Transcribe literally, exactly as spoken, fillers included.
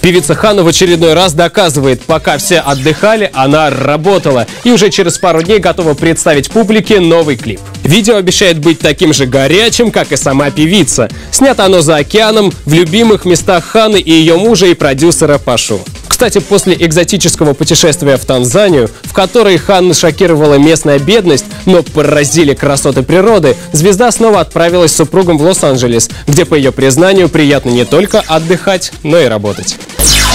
Певица Ханна в очередной раз доказывает, пока все отдыхали, она работала. И уже через пару дней готова представить публике новый клип. Видео обещает быть таким же горячим, как и сама певица. Снято оно за океаном, в любимых местах Ханны и ее мужа и продюсера Пашу. Кстати, после экзотического путешествия в Танзанию, в которой Ханна шокировала местная бедность, но поразили красоты природы, звезда снова отправилась с супругом в Лос-Анджелес, где, по ее признанию, приятно не только отдыхать, но и работать.